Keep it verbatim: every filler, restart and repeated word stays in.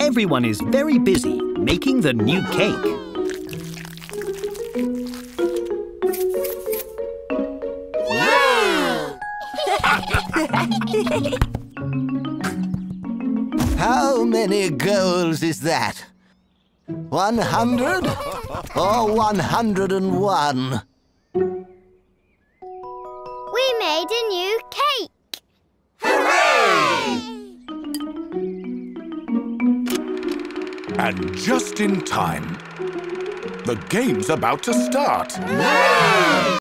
Everyone is very busy making the new cake. How many goals is that? One hundred or one hundred and one? We made a new cake! Hooray! And just in time. The game's about to start. Hooray!